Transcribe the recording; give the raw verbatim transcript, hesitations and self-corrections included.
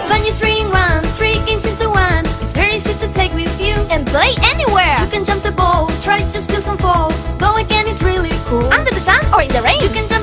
Fun you three in one, three games into one. It's very easy to take with you and play anywhere. You can jump the ball, try to skill some fall. Go again, it's really cool. Under the sun or in the rain. You can jump